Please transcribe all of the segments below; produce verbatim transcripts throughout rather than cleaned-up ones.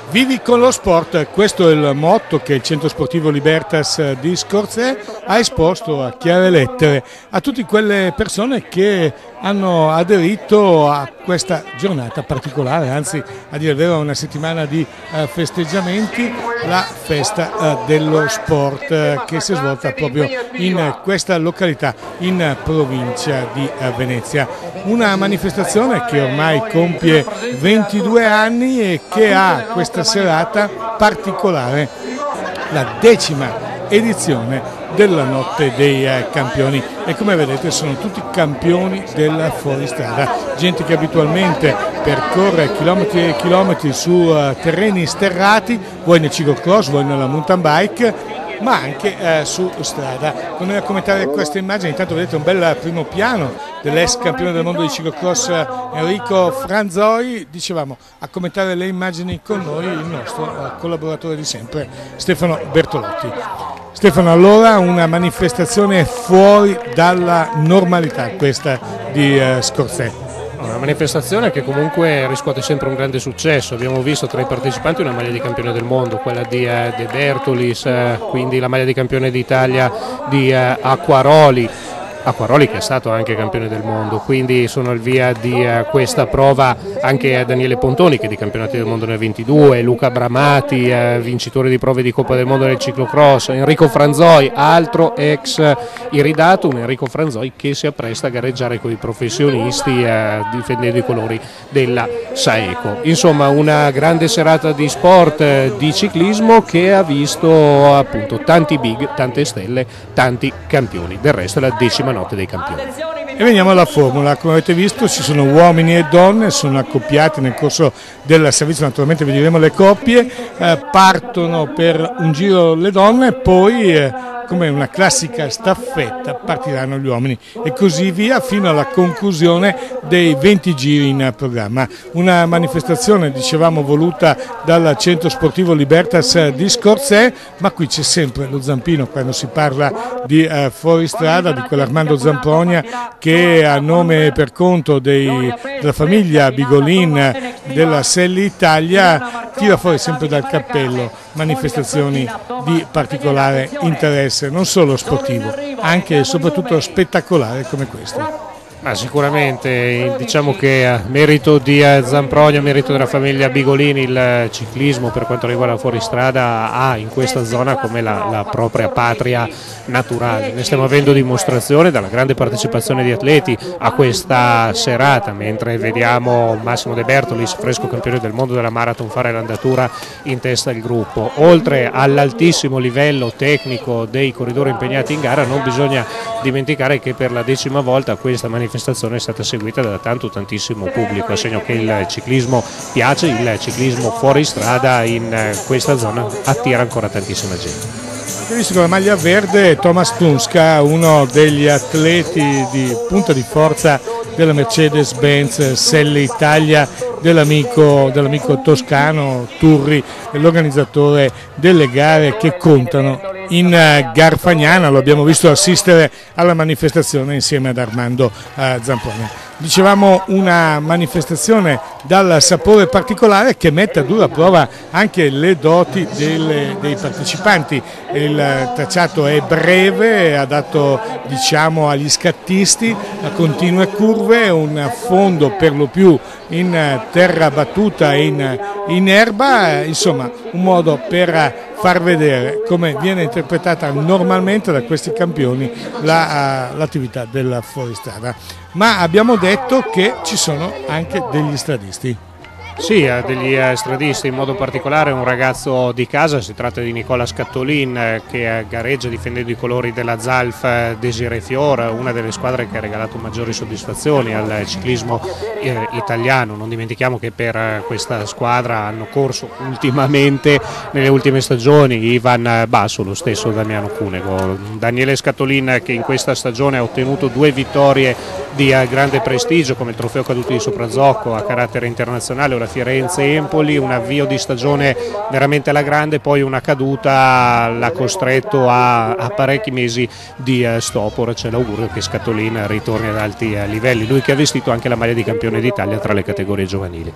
Vivi con lo sport, questo è il motto che il Centro Sportivo Libertas di Scorzè ha esposto a chiare lettere a tutte quelle persone che hanno aderito a questa giornata particolare, anzi a dire il vero una settimana di uh, festeggiamenti, la festa uh, dello sport uh, che si è svolta proprio in uh, questa località in uh, provincia di uh, Venezia. Una manifestazione che ormai compie ventidue anni e che ha questa serata particolare, la decima edizione della Notte dei Campioni, e come vedete sono tutti campioni del fuoristrada, gente che abitualmente percorre chilometri e chilometri su uh, terreni sterrati, vuoi nel ciclocross, vuoi nella mountain bike, ma anche eh, su strada. Con noi a commentare queste immagini, intanto vedete un bel primo piano dell'ex campione del mondo di ciclocross Enrico Franzoi. Dicevamo, a commentare le immagini con noi il nostro eh, collaboratore di sempre Stefano Bertolotti. Stefano, allora una manifestazione fuori dalla normalità questa di eh, Scorzè. Una manifestazione che comunque riscuote sempre un grande successo. Abbiamo visto tra i partecipanti una maglia di campione del mondo, quella di eh, De Bertolis, eh, quindi la maglia di campione d'Italia di eh, Acquaroli. Acquaroli che è stato anche campione del mondo, quindi sono al via di uh, questa prova anche Daniele Pontoni che è di campionati del mondo nel ventidue, Luca Bramati, uh, vincitore di prove di Coppa del Mondo nel ciclocross, Enrico Franzoi, altro ex iridato, un Enrico Franzoi che si appresta a gareggiare con i professionisti uh, difendendo i colori della Saeco. Insomma una grande serata di sport, uh, di ciclismo che ha visto appunto tanti big, tante stelle, tanti campioni. Del resto è la decima Notte dei Campioni. E veniamo alla formula, come avete visto ci sono uomini e donne, sono accoppiati nel corso del servizio, naturalmente vedremo le coppie, eh, partono per un giro le donne, poi eh, come una classica staffetta partiranno gli uomini e così via fino alla conclusione dei venti giri in programma. Una manifestazione, dicevamo, voluta dal Centro Sportivo Libertas di Scorzè, ma qui c'è sempre lo zampino quando si parla di eh, fuoristrada, di quell'Armando Zampronia che a nome e per conto dei, della famiglia Bigolin della Selli Italia tira fuori sempre dal cappello manifestazioni di particolare interesse, non solo sportivo, anche e soprattutto spettacolare come questo. Ma sicuramente diciamo che a merito di Zampronia, a merito della famiglia Bigolini, il ciclismo per quanto riguarda fuoristrada ha in questa zona come la, la propria patria naturale. Ne stiamo avendo dimostrazione dalla grande partecipazione di atleti a questa serata, mentre vediamo Massimo De Bertolis, fresco campione del mondo della marathon, fare l'andatura in testa al gruppo. Oltre all'altissimo livello tecnico dei corridori impegnati in gara, non bisogna dimenticare che per la decima volta questa manifestazione manifestazione è stata seguita da tanto tantissimo pubblico, a segno che il ciclismo piace, il ciclismo fuori strada in questa zona attira ancora tantissima gente. Avete visto con la maglia verde Thomas Tunska, uno degli atleti di punta di forza della Mercedes-Benz Selle Italia, dell'amico dell'amico toscano Turri, l'organizzatore delle gare che contano in Garfagnana. Lo abbiamo visto assistere alla manifestazione insieme ad Armando uh, Zampronia. Dicevamo una manifestazione dal sapore particolare che mette a dura prova anche le doti delle, dei partecipanti. Il tracciato è breve, adatto diciamo agli scattisti, a continue curve, un fondo per lo più in terra battuta e in, in erba, insomma un modo per far vedere come viene interpretata normalmente da questi campioni l'attività la, uh, della fuoristrada. Ma abbiamo detto che ci sono anche degli stradisti. Sì, degli stradisti, in modo particolare un ragazzo di casa, si tratta di Nicola Scattolin che gareggia difendendo i colori della Zalf Desiré Fior, una delle squadre che ha regalato maggiori soddisfazioni al ciclismo eh, italiano. Non dimentichiamo che per questa squadra hanno corso ultimamente, nelle ultime stagioni, Ivan Basso, lo stesso Damiano Cunego. Daniele Scattolin che in questa stagione ha ottenuto due vittorie di grande prestigio come il trofeo caduti di Soprazocco a carattere internazionale o la Firenze-Empoli, un avvio di stagione veramente alla grande, poi una caduta l'ha costretto a, a parecchi mesi di uh, stop. Ora c'è l'augurio che Scattolin ritorni ad alti uh, livelli, lui che ha vestito anche la maglia di campione d'Italia tra le categorie giovanili.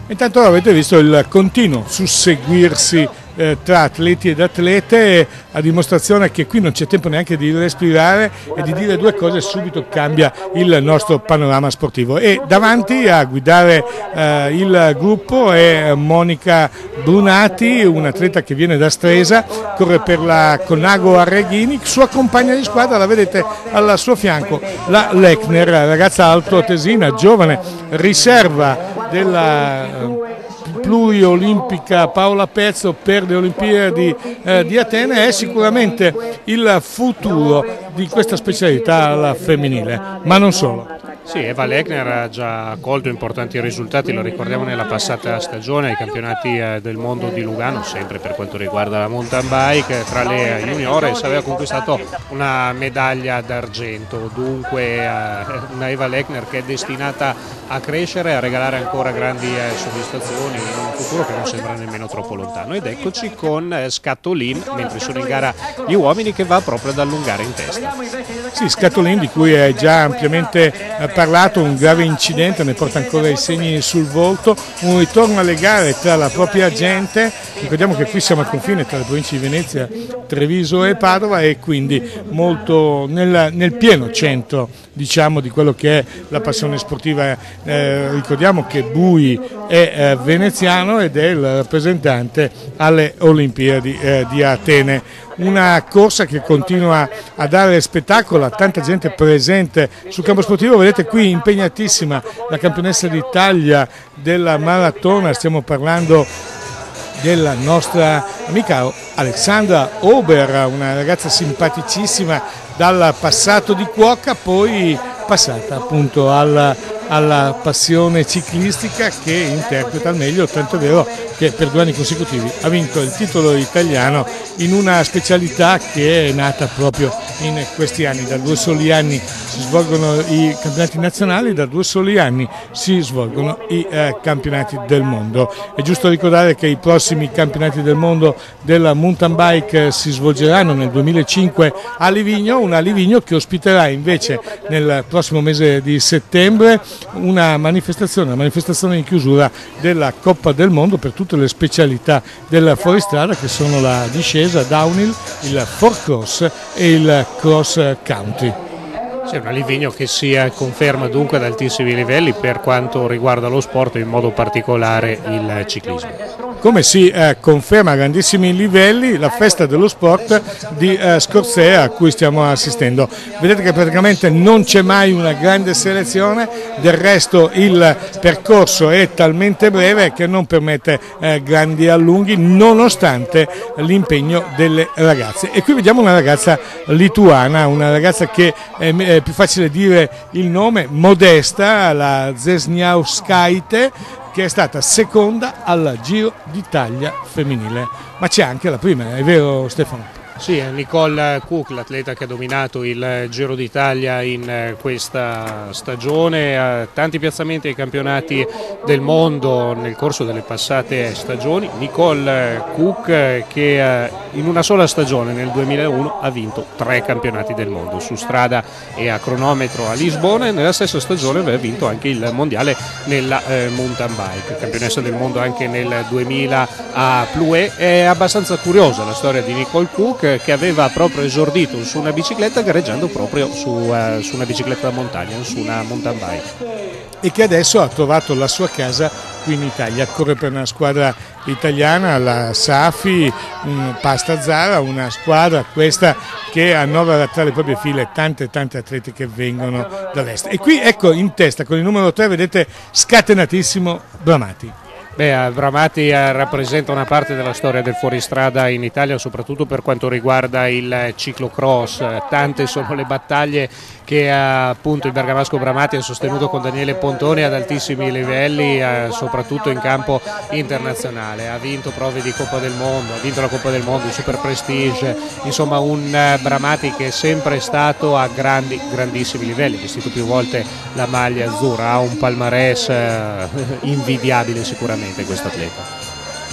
Intanto avete visto il continuo susseguirsi eh, tra atleti ed atlete, a dimostrazione che qui non c'è tempo neanche di respirare e di dire due cose, subito cambia il nostro panorama sportivo. E davanti a guidare eh, il gruppo è Monica Brunati, un'atleta che viene da Stresa, corre per la Conago Arreghini, sua compagna di squadra la vedete al suo fianco, la Lechner, ragazza altoatesina, giovane, riserva della pluriolimpica Paola Pezzo per le Olimpiadi eh, di Atene, è sicuramente il futuro di questa specialità alla femminile, ma non solo. Sì, Eva Lechner ha già colto importanti risultati, lo ricordiamo nella passata stagione ai campionati del mondo di Lugano, sempre per quanto riguarda la mountain bike, tra le juniores aveva conquistato una medaglia d'argento, dunque una Eva Lechner che è destinata a crescere e a regalare ancora grandi soddisfazioni in un futuro che non sembra nemmeno troppo lontano. Ed eccoci con Scatolin, mentre sono in gara gli uomini, che va proprio ad allungare in testa. Sì, Scatolin, di cui è già ampiamente parlato, un grave incidente, ne porta ancora i segni sul volto, un ritorno alle gare tra la propria gente, ricordiamo che qui siamo al confine tra le province di Venezia, Treviso e Padova, e quindi molto nel, nel pieno centro, diciamo, di quello che è la passione sportiva. Eh, ricordiamo che Bui è eh, veneziano ed è il rappresentante alle Olimpiadi eh, di Atene. Una corsa che continua a dare spettacolo a tanta gente presente sul campo sportivo. Vedete qui impegnatissima la campionessa d'Italia della maratona, stiamo parlando della nostra amica Alexandra Ober, una ragazza simpaticissima dal passato di cuoca, poi passata appunto alla, alla passione ciclistica, che interpreta al meglio, tanto è vero che per due anni consecutivi ha vinto il titolo italiano in una specialità che è nata proprio in questi anni. Da due soli anni si svolgono i campionati nazionali, da due soli anni si svolgono i eh, campionati del mondo. È giusto ricordare che i prossimi campionati del mondo della mountain bike si svolgeranno nel duemilacinque a Livigno, una Livigno che ospiterà invece nel prossimo mese di settembre una manifestazione, una manifestazione in chiusura della Coppa del Mondo per tutte le specialità del fuoristrada, che sono la discesa, downhill, il four cross e il cross country. C'è una Livigno che si conferma dunque ad altissimi livelli per quanto riguarda lo sport, in modo particolare il ciclismo. Come si eh, conferma a grandissimi livelli la festa dello sport di eh, Scorzea a cui stiamo assistendo. Vedete che praticamente non c'è mai una grande selezione, del resto il percorso è talmente breve che non permette eh, grandi allunghi, nonostante l'impegno delle ragazze. E qui vediamo una ragazza lituana, una ragazza che è, è più facile dire il nome, Modesta, la Zesniauskaite, che è stata seconda al Giro d'Italia femminile, ma c'è anche la prima, è vero Stefano? Sì, Nicole Cook, l'atleta che ha dominato il Giro d'Italia in questa stagione, tanti piazzamenti ai campionati del mondo nel corso delle passate stagioni. Nicole Cook che in una sola stagione, nel duemilauno, ha vinto tre campionati del mondo su strada e a cronometro a Lisbona, e nella stessa stagione aveva vinto anche il mondiale nella eh, mountain bike, campionessa del mondo anche nel duemila a Plouay. È abbastanza curiosa la storia di Nicole Cook, che aveva proprio esordito su una bicicletta gareggiando proprio su, uh, su una bicicletta da montagna, su una mountain bike. E che adesso ha trovato la sua casa qui in Italia, corre per una squadra italiana, la Safi, un Pasta Zara, una squadra questa che annovera tra le proprie file tante tante atleti che vengono dall'est. E qui ecco in testa con il numero tre, vedete, scatenatissimo Bramati. Beh, Bramati rappresenta una parte della storia del fuoristrada in Italia, soprattutto per quanto riguarda il ciclocross. Tante sono le battaglie che appunto il bergamasco Bramati ha sostenuto con Daniele Pontoni ad altissimi livelli, soprattutto in campo internazionale. Ha vinto prove di Coppa del Mondo, ha vinto la Coppa del Mondo, il Super Prestige, insomma un Bramati che è sempre stato a grandi, grandissimi livelli, vestito più volte la maglia azzurra, ha un palmarès invidiabile sicuramente questo atleta.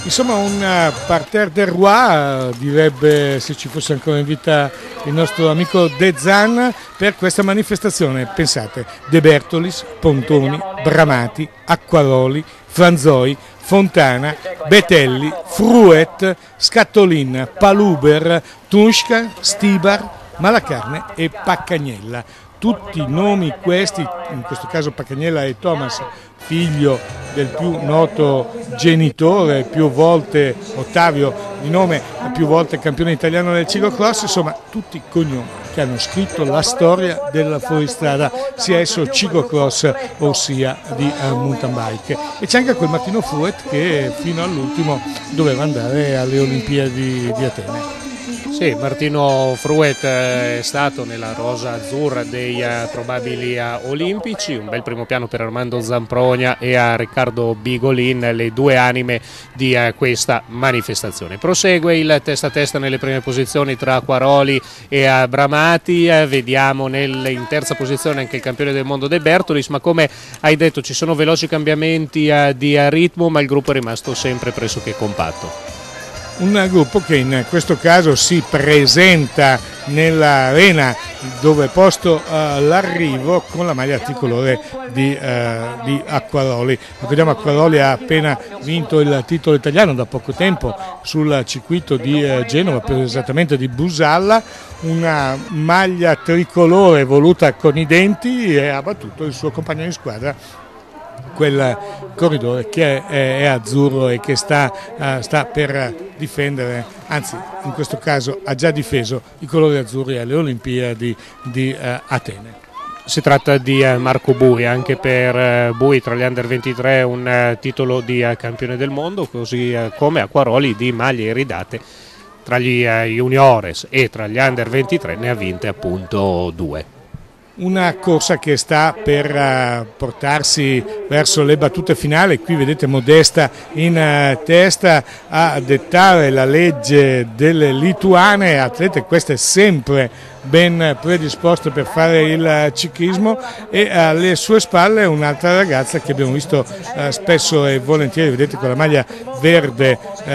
Insomma, un parterre de roi, direbbe se ci fosse ancora in vita il nostro amico De Zan, per questa manifestazione. Pensate, De Bertolis, Pontoni, Bramati, Acquaroli, Franzoi, Fontana, Betelli, Fruet, Scattolin, Paluber, Tunska, Stibar, Malacarne e Paccagnella. Tutti nomi questi, in questo caso Paccagnella e Thomas, figlio del più noto genitore, più volte Ottavio di nome, più volte campione italiano del ciclocross, insomma tutti cognomi che hanno scritto la storia della fuoristrada, sia esso ciclocross o sia di uh, mountain bike. E c'è anche quel Martino Fruet che fino all'ultimo doveva andare alle Olimpiadi di Atene. Sì, Martino Fruet è stato nella rosa azzurra dei uh, probabili uh, olimpici, un bel primo piano per Armando Zamprogna e a Riccardo Bigolin, le due anime di uh, questa manifestazione. Prosegue il testa a testa nelle prime posizioni tra Acquaroli e uh, Bramati, uh, vediamo nel, in terza posizione anche il campione del mondo De Bertolis, ma come hai detto ci sono veloci cambiamenti uh, di uh, ritmo, ma il gruppo è rimasto sempre pressoché compatto. Un gruppo che in questo caso si presenta nell'arena dove è posto uh, l'arrivo con la maglia tricolore di, uh, di Acquaroli. Ricordiamo, Acquaroli ha appena vinto il titolo italiano da poco tempo sul circuito di uh, Genova, più esattamente di Busalla, una maglia tricolore voluta con i denti, e ha battuto il suo compagno di squadra, quel corridore che è, è azzurro e che sta, uh, sta per difendere, anzi in questo caso ha già difeso i colori azzurri alle Olimpiadi di uh, Atene. Si tratta di uh, Marco Bui, anche per uh, Bui tra gli under ventitré un uh, titolo di uh, campione del mondo, così uh, come Acquaroli di maglie iridate tra gli uh, juniores e tra gli under ventitré ne ha vinte appunto due. Una corsa che sta per uh, portarsi verso le battute finali. Qui vedete Modesta in uh, testa a dettare la legge delle lituane, atlete queste sempre ben predisposte per fare il ciclismo, e alle sue spalle un'altra ragazza che abbiamo visto uh, spesso e volentieri, vedete, con la maglia verde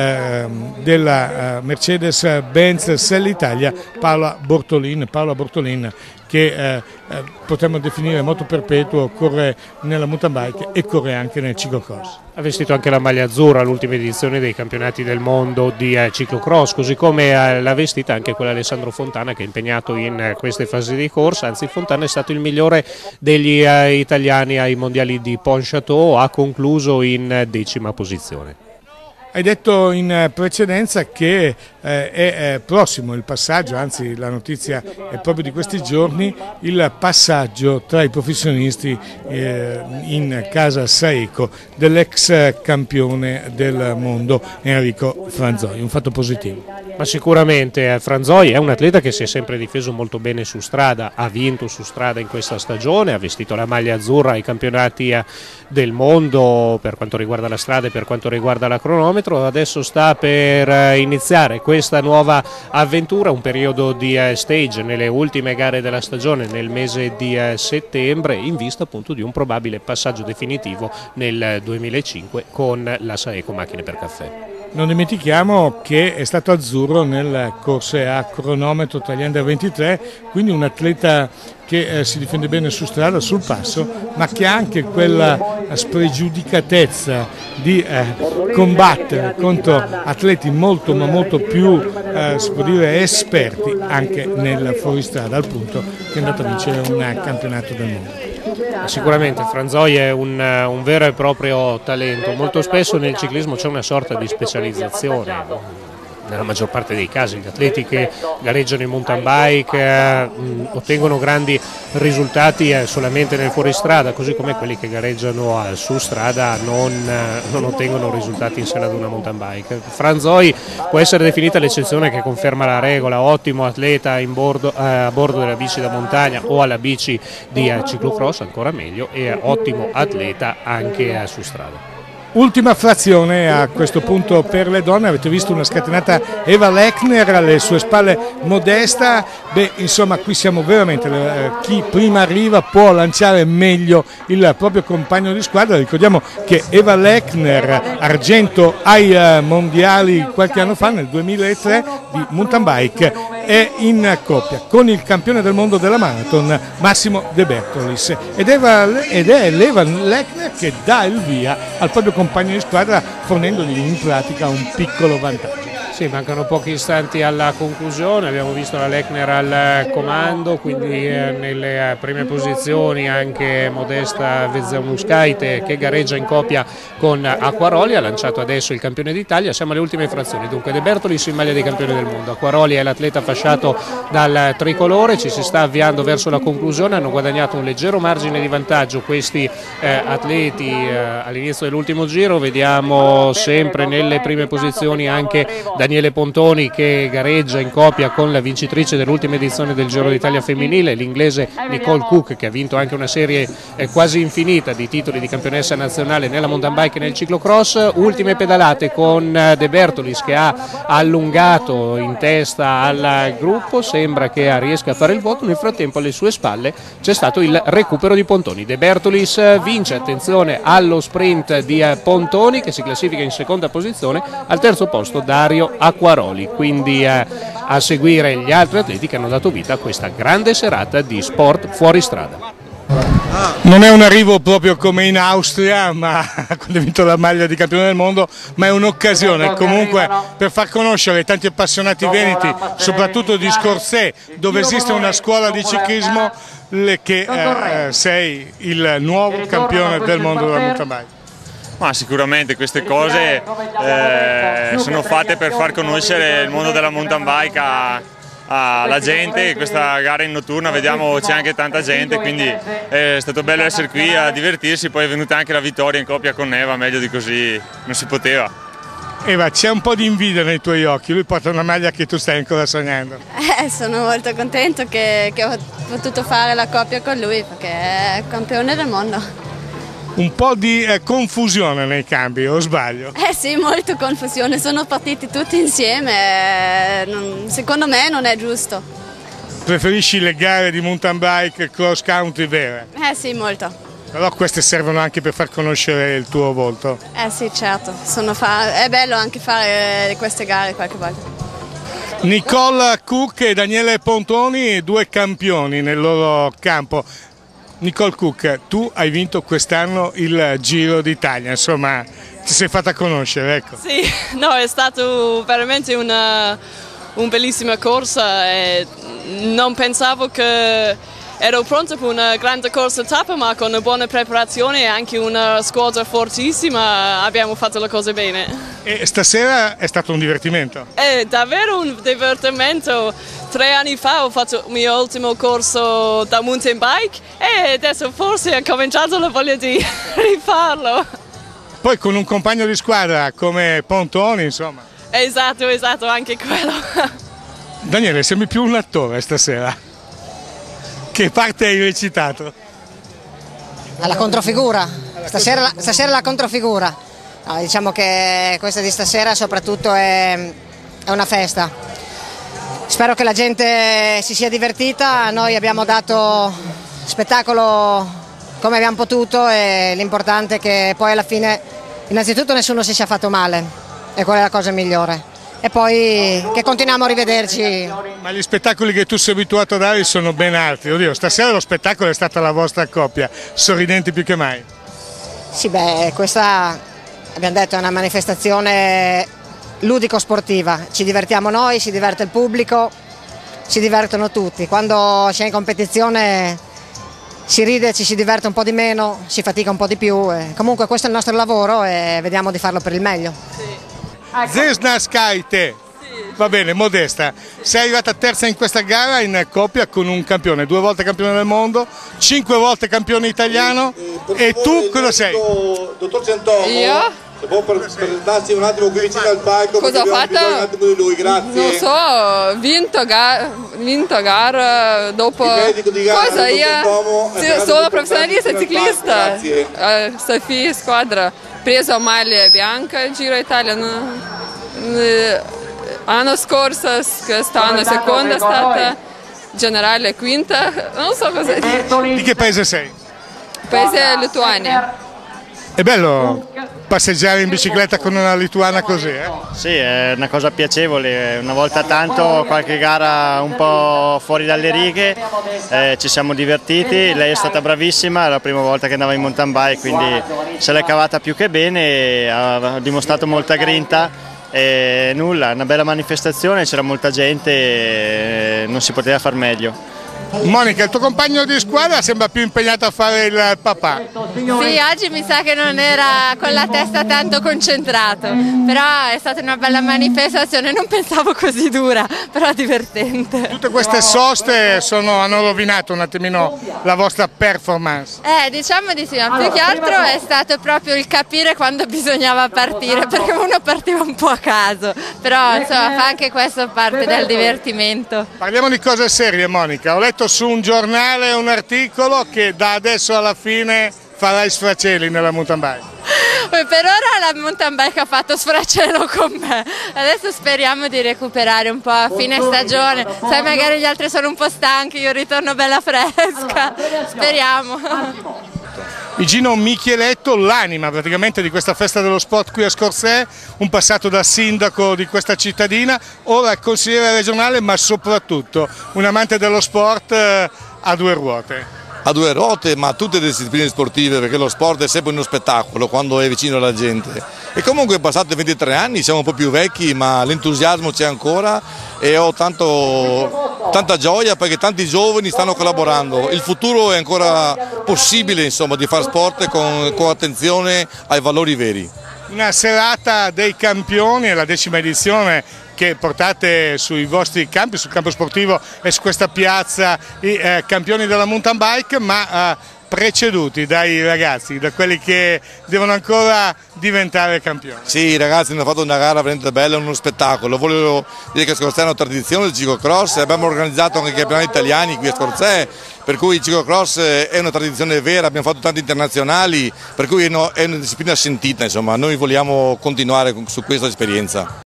uh, della uh, Mercedes-Benz Selle Italia, Paola Bortolin, Paola Bortolin che eh, eh, potremmo definire moto perpetuo, corre nella mountain bike e corre anche nel ciclocross. Ha vestito anche la maglia azzurra all'ultima edizione dei campionati del mondo di eh, ciclocross, così come eh, l'ha vestita anche quella Alessandro Fontana, che è impegnato in eh, queste fasi di corsa. Anzi, Fontana è stato il migliore degli eh, italiani ai mondiali di Pontchâteau, ha concluso in eh, decima posizione. Hai detto in precedenza che eh, è eh, prossimo il passaggio, anzi la notizia è proprio di questi giorni, il passaggio tra i professionisti eh, in casa Saeco dell'ex campione del mondo Enrico Franzoi, un fatto positivo. Ma sicuramente eh, Franzoi è un atleta che si è sempre difeso molto bene su strada, ha vinto su strada in questa stagione, ha vestito la maglia azzurra ai campionati eh, del mondo per quanto riguarda la strada e per quanto riguarda la cronometro. Adesso sta per iniziare questa nuova avventura, un periodo di stage nelle ultime gare della stagione nel mese di settembre, in vista appunto di un probabile passaggio definitivo nel duemilacinque con la Saeco Macchine per Caffè. Non dimentichiamo che è stato azzurro nel corse a cronometro tra gli under ventitré, quindi un atleta che eh, si difende bene su strada, sul passo, ma che ha anche quella spregiudicatezza di eh, combattere contro atleti molto ma molto più eh, si può dire esperti anche nel fuoristrada, al punto che è andato a vincere un campionato del mondo. Sicuramente Franzoi è un, un vero e proprio talento. Molto spesso nel ciclismo c'è una sorta di specializzazione. Nella maggior parte dei casi gli atleti che gareggiano in mountain bike eh, mh, ottengono grandi risultati eh, solamente nel fuoristrada, così come quelli che gareggiano eh, su strada non, eh, non ottengono risultati in sella ad una mountain bike. Franzoi può essere definita l'eccezione che conferma la regola, ottimo atleta in bordo, eh, a bordo della bici da montagna o alla bici di eh, ciclocross, ancora meglio, e eh, ottimo atleta anche eh, su strada. Ultima frazione a questo punto per le donne, avete visto una scatenata Eva Lechner, alle sue spalle Modesta. Beh, insomma, qui siamo veramente, eh, chi prima arriva può lanciare meglio il proprio compagno di squadra. Ricordiamo che Eva Lechner, argento ai eh, mondiali qualche anno fa, nel duemilatré, di mountain bike, è in coppia con il campione del mondo della marathon Massimo De Bertolis, ed, Eva, ed è l'Eva Lechner che dà il via al proprio compagno di squadra, fornendogli in pratica un piccolo vantaggio. Sì, mancano pochi istanti alla conclusione, abbiamo visto la Lechner al comando, quindi eh, nelle prime posizioni anche Modesta Vezzamuskaite che gareggia in coppia con Acquaroli, ha lanciato adesso il campione d'Italia. Siamo alle ultime frazioni, dunque De Bertolis in maglia di campione del mondo, Acquaroli è l'atleta fasciato dal tricolore, ci si sta avviando verso la conclusione, hanno guadagnato un leggero margine di vantaggio questi eh, atleti eh, all'inizio dell'ultimo giro. Vediamo sempre nelle prime posizioni anche Daniele Pontoni che gareggia in coppia con la vincitrice dell'ultima edizione del Giro d'Italia femminile, l'inglese Nicole Cook, che ha vinto anche una serie eh, quasi infinita di titoli di campionessa nazionale nella mountain bike e nel ciclocross. Ultime pedalate con De Bertolis che ha allungato in testa al gruppo, sembra che riesca a fare il voto. Nel frattempo alle sue spalle c'è stato il recupero di Pontoni. De Bertolis vince, attenzione allo sprint di Pontoni che si classifica in seconda posizione, al terzo posto Dario Acquaroli, quindi eh, a seguire gli altri atleti che hanno dato vita a questa grande serata di sport fuori strada. Non è un arrivo proprio come in Austria, ma quando ha vinto la maglia di campione del mondo, ma è un'occasione comunque per far conoscere ai tanti appassionati veneti, soprattutto di Scorzè, dove esiste una scuola di ciclismo, che eh, sei il nuovo campione del mondo della mountain bike. Ma sicuramente queste cose eh, sono fatte per far conoscere il mondo della mountain bike a, alla gente. Questa gara in notturna vediamo c'è anche tanta gente, quindi è stato bello essere qui a divertirsi. Poi è venuta anche la vittoria in coppia con Eva, meglio di così non si poteva. Eva, c'è un po' di invidia nei tuoi occhi, lui porta una maglia che tu stai ancora sognando. Eh, sono molto contento che, che ho potuto fare la coppia con lui, perché è campione del mondo. Un po' di eh, confusione nei cambi, o sbaglio? Eh sì, molto confusione, sono partiti tutti insieme, eh, non, secondo me non è giusto. Preferisci le gare di mountain bike cross country vere? Eh sì, molto. Però queste servono anche per far conoscere il tuo volto? Eh sì, certo, sono fa- è bello anche fare queste gare qualche volta. Nicole Cook e Daniele Pontoni, due campioni nel loro campo. Nicole Cook, tu hai vinto quest'anno il Giro d'Italia, insomma ti sei fatta conoscere, ecco. Sì, no, è stato veramente una, una bellissima corsa e non pensavo che ero pronta per una grande corsa tappa, ma con una buona preparazione e anche una squadra fortissima abbiamo fatto le cose bene. E stasera è stato un divertimento? È davvero un divertimento. Tre anni fa ho fatto il mio ultimo corso da mountain bike e adesso forse ho cominciato la voglia di rifarlo. Poi con un compagno di squadra come Pontoni, insomma. Esatto, esatto, anche quello. Daniele, sembri più un attore stasera. Che parte hai recitato? Alla controfigura, stasera la, stasera la controfigura. No, diciamo che questa di stasera soprattutto è, è una festa. Spero che la gente si sia divertita, noi abbiamo dato spettacolo come abbiamo potuto e l'importante è che poi alla fine innanzitutto nessuno si sia fatto male e quella è la cosa migliore. E poi che continuiamo a rivederci. Ma gli spettacoli che tu sei abituato a dare sono ben altri. Oddio, stasera lo spettacolo è stata la vostra coppia, sorridenti più che mai. Sì, beh, questa abbiamo detto è una manifestazione ludico-sportiva. Ci divertiamo noi, si diverte il pubblico, si divertono tutti. Quando si è in competizione si ride, ci si diverte un po' di meno, si fatica un po' di più. E comunque questo è il nostro lavoro e vediamo di farlo per il meglio. Sì. Vezzamuskaite, va bene, Modesta, sei arrivata terza in questa gara in coppia con un campione, due volte campione del mondo, cinque volte campione italiano, e tu cosa sei? Dottor Giantomo, io? se può presentarsi un attimo qui vicino al palco. Cosa ho fatto? Un attimo di lui, grazie. Non so, ho vinto gara, vinto gara dopo. Di gara, cosa io? Giantomo, sì, sono professionista ciclista, grazie. uh, Sofia Squadra. preso maglia bianca il Giro Italia. L'anno scorso, quest'anno seconda è stata generale quinta, non so cosa dire. Di che paese sei? Paese Lituania. È bello passeggiare in bicicletta con una lituana così, eh? Sì, è una cosa piacevole, una volta tanto qualche gara un po' fuori dalle righe, eh, ci siamo divertiti, lei è stata bravissima, è la prima volta che andava in mountain bike, quindi se l'è cavata più che bene, ha dimostrato molta grinta e nulla, una bella manifestazione, c'era molta gente, non si poteva far meglio. Monica, il tuo compagno di squadra sembra più impegnato a fare il papà. Sì, oggi mi sa che non era con la testa tanto concentrato, però è stata una bella manifestazione, non pensavo così dura, però divertente. Tutte queste soste sono, hanno rovinato un attimino la vostra performance. Eh, diciamo di sì, ma più che altro è stato proprio il capire quando bisognava partire, perché uno partiva un po' a caso, però insomma fa anche questo parte del divertimento. Parliamo di cose serie, Monica. Ho letto su un giornale un articolo che da adesso alla fine farai sfracelli nella mountain bike. Per ora la mountain bike ha fatto sfracello con me, adesso speriamo di recuperare un po' a fine stagione, sai magari gli altri sono un po' stanchi, io ritorno bella fresca, speriamo. Igino Micheletto, l'anima praticamente di questa festa dello sport qui a Scorzè, un passato da sindaco di questa cittadina, ora consigliere regionale, ma soprattutto un amante dello sport a due ruote. A due ruote, ma tutte le discipline sportive, perché lo sport è sempre uno spettacolo quando è vicino alla gente. E comunque passati ventitré anni, siamo un po' più vecchi, ma l'entusiasmo c'è ancora e ho tanto, tanta gioia perché tanti giovani stanno collaborando. Il futuro è ancora possibile, insomma, di fare sport con, con attenzione ai valori veri. Una serata dei campioni, è la decima edizione che portate sui vostri campi, sul campo sportivo e su questa piazza i eh, campioni della mountain bike, ma eh, preceduti dai ragazzi, da quelli che devono ancora diventare campioni. Sì, i ragazzi hanno fatto una gara veramente bella, uno spettacolo. Volevo dire che Scorzè è una tradizione del ciclocross, abbiamo organizzato anche i campionati italiani qui a Scorzè, per cui il ciclocross è una tradizione vera, abbiamo fatto tanti internazionali, per cui è una disciplina sentita, insomma, noi vogliamo continuare su questa esperienza.